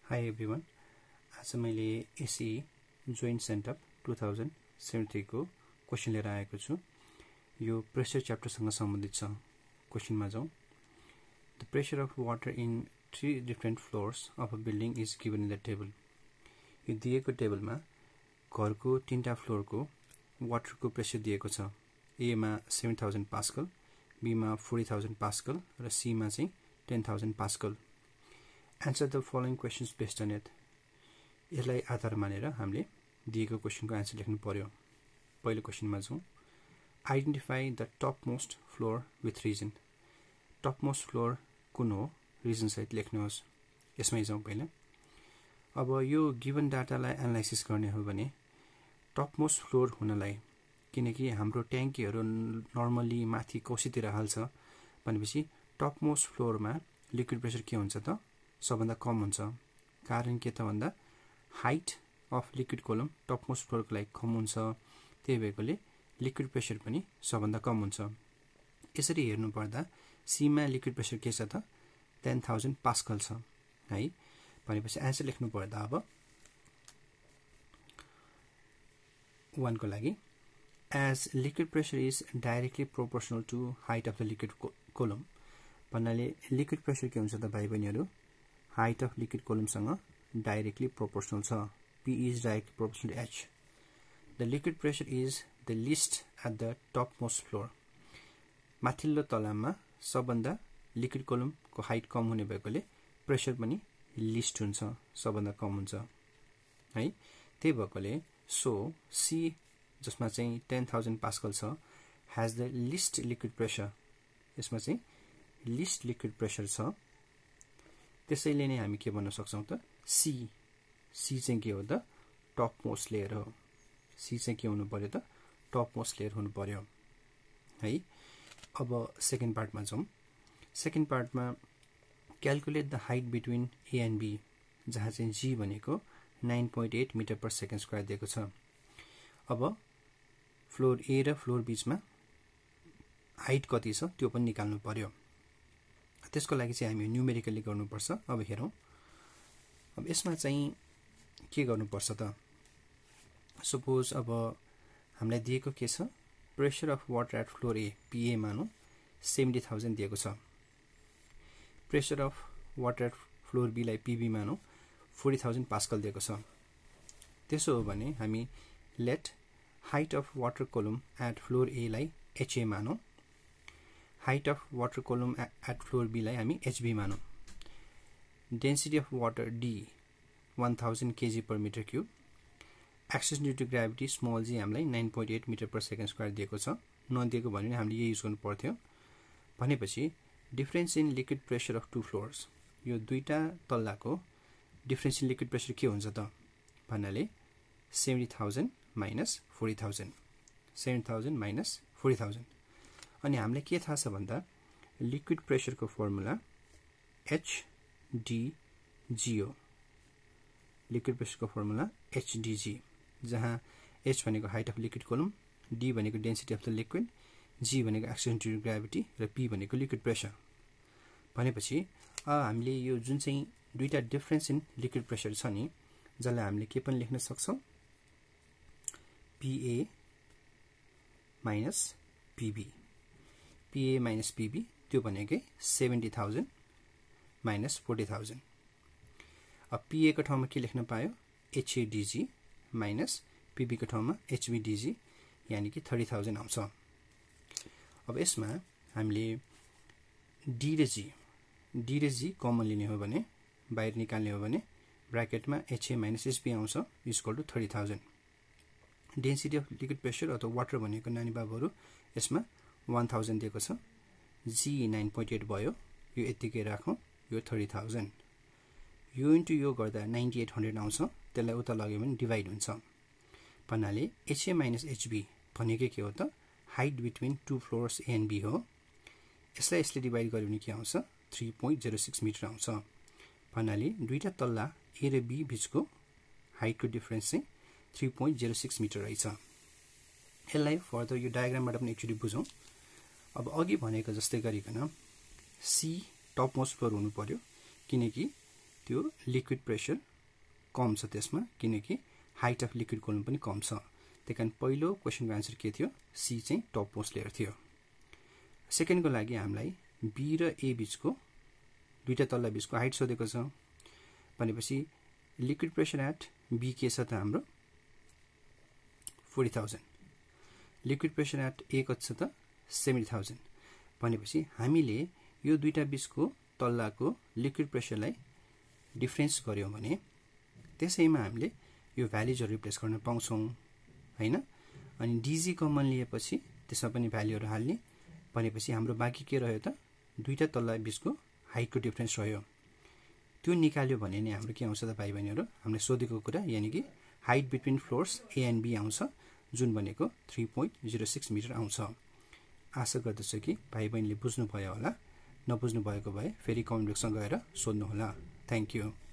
Hi everyone. आज मैले एसई जोइन्ट सेन्टअप 2073 को क्वेशन लिएर आएको छु। यो प्रेशर च्याप्टरसँग सम्बन्धित छ। क्वेशनमा जाउँ। The pressure of water in 3 different floors of a building is given in the table. यो दिएको टेबलमा घरको 3टा फ्लोरको वाटरको प्रेशर दिएको छ। ए मा 7000 पास्कल, बी मा 40000 पास्कल र सी मा चाहिँ 10000 pascal. Answer the following questions based on it. यसलाई आधार मानेर हामीले दिएको क्वेशनको आन्सर लेख्नु पर्यो। पहिलो क्वेशनमा जाउँ। Identify the top most floor with reason. Top most floor कुन हो रिजन सहित लेख्नुहोस्। यसमै जाउँ पहिला। अब यो गिभन डाटालाई एनालाइसिस गर्ने हो भने टप मोस्ट फ्लोर हुनलाई, किनकि हाम्रो ट्याङ्कीहरू नर्मली माथि कोसीतिर हाल्छ भनेपछि टप मोस्ट फ्लोरमा लिक्विड प्रेसर के हुन्छ त सबभन्दा कम हुन्छ। कारण के त भन्दा height of liquid column top most फ्लोरको लागि कम हुन्छ, त्यही भएकोले लिक्विड प्रेसर पनि सबभन्दा कम हुन्छ। यसरी हेर्नु पर्दा सी मा लिक्विड प्रेसर के छ त 10000 पास्कल छ है। भनेपछि आन्सर लेख्नु पर्दा अब 1 को लागि as liquid pressure is directly proportional to height of the liquid column. भन्नाले लिक्विड प्रेसर के हुन्छ त भाइ बहिनीहरू हाइट अफ लिक्विड कोलमसँग डाइरेक्टली प्रोपोर्सनल छ। P is directly proportional to H. The liquid pressure is the least at the topmost floor. माथिल्लो तलामा सबभन्दा लिक्विड कोलमको हाइट कम हुने भएकोले प्रेसर पनि लिस्ट हुन्छ, सबभन्दा कम हुन्छ है। त्यही भएकोले सो सी जसमा चाहिँ 10000 पास्कल छ has the least liquid pressure. यसमा चाहिँ लिस्ट लिक्विड प्रेसर छ। त्यसैले नै हामी के भन्न सक्छौं त सी चाहिँ के हो त टप मोस्ट लेयर हो। सी चाहिँ के हुनु पर्यो त टप मोस्ट लेयर हुनु पर्यो है। अब सेकेन्ड पार्टमा जाउँ। सेकेन्ड पार्टमा calculate the height between A and B, जहाँ चाहिँ जी भनेको 9.8 मिटर पर सेकेन्ड स्क्वायर दिएको छ। अब फ्लोर ए र फ्लोर बीचमा हाइट कति छ त्यो पनि निकाल्नु पर्यो। त्यसको लागि चाहिँ हामी न्युमेरिकली गर्नुपर्छ। अब हेरौँ। अब यसमा चाहिँ के गर्नुपर्छ त सपोज अब हामीलाई दिएको के छ pressure of water at floor A PA मानौँ 70000 दिएको छ। Pressure of water at floor B लाई पीबी मानौँ 40000 पास्कल दिएको छ। त्यसो हो भने हामी let height of water column at floor A लाई एचए मानौँ, height of water column at floor B लाई हामी एचबी मानौँ। Density of water D 1000 kg per meter cube, access due to gravity small g हामीलाई 9.8 metre per second square दिएको छ। नदिएको भने हामीले यही युज गर्नु पर्थ्यो। भनेपछि difference in liquid pressure of 2 floors, यो दुईटा तल्लाको डिफरेन्स इन लिक्विड प्रेसर के हुन्छ त भन्नाले 70000 माइनस 40000, 70000 माइनस 40000। अनि हामीलाई के थाहा छ भन्दा लिक्विड प्रेसरको फर्मुला HDG हो। लिक्विड प्रेसरको फर्मुला HDG, जहाँ H भनेको height of liquid column, D भनेको density of the liquid, G भनेको एक्सेस ड्यू टु ग्राभिटी र P भनेको लिक्विड प्रेसर। भनेपछि हामीले यो जुन चाहिँ दुईटा डिफरेन्स इन लिक्विड प्रेसर छ नि, जसलाई हामीले के पनि लेख्न सक्छौँ PA minus PB। PA minus PB त्यो भनेकै 70000 माइनस 40000। अब PA को ठाउँमा के लेख्न पायो HADG माइनस PB को ठाउँमा HBDG, यानी कि 30000 आउँछ। अब यसमा हामीले D र G कमन लिने हो भने, बाहिर निकाल्ने हो भने ब्र्याकेटमा HA माइनस HB आउँछ equal to 30000। Density of liquid pressure अथवा वाटर भनेको नानी बाबुहरू यसमा 1000 दिएको छ। G 9.8 भयो, यो यतिकै राखौँ, यो 30000। यो इन्टु यो गर्दा 9800 आउँछ। त्यसलाई उता लग्यो भने डिभाइड हुन्छ। भन्नाले HA माइनस HB भनेको के हो त height between 2 floors A and B हो। यसलाई यसले डिभाइड गर्यो भने के आउँछ 3.06 मिटर आउँछ। भन्नाले दुईटा तल्ला ए र बी बीचको हाइटको डिफरेन्स चाहिँ 3.06 मिटर रहेछ। यसलाई फर्दर यो डायग्रामबाट पनि एक्चुअली बुझौँ। अब अघि भनेको जस्तै गरिकन सी टप मोस्ट फ्लोर हुनु पर्यो, किनकि त्यो लिक्विड प्रेसर कम छ त्यसमा, किनकि हाइट अफ लिक्विड कोलम पनि कम छ। त्यही कारण पहिलो क्वेसनको आन्सर के थियो? सी चाहिँ टप मोस्ट लेयर थियो। सेकेन्डको लागि हामीलाई बी र ए बीचको दुईटा तल्ला बीचको हाइट सोधेको छ भनेपछि लिक्विड प्रेसर एट बी के छ त हाम्रो 40,000, लिक्विड प्रेसर एट ए कति छ त 70,000 भनेपछि हामीले यो दुईटा बीचको तल्लाको लिक्विड प्रेसरलाई डिफरेन्स गर्यौं भने त्यसैमा हामीले यो भ्यालुजहरु रिप्लेस गर्न पाउँछौं हैन। अनि डीजी कमन लिएपछि त्यसमा पनि भ्यालुहरु हाल्ने भनेपछि हाम्रो बाँकी के रह्यो त? दुईटा तल्ला बीचको हाइटको डिफरेन्स रह्यो। त्यो निकाल्यो भने नि हाम्रो के आउँछ त भाइ बहिनीहरु? हामीले सोधेको कुरा यानी कि height between floors A and B आउँछ, जुन भनेको 3.06 मिटर आउँछ। आशा गर्दछु कि भाइ बहिनीले बुझ्नु भयो होला। नबुझ्नु भएको भए फेरि कमेन्ट बक्समा गएर सोध्नु होला। Thank you.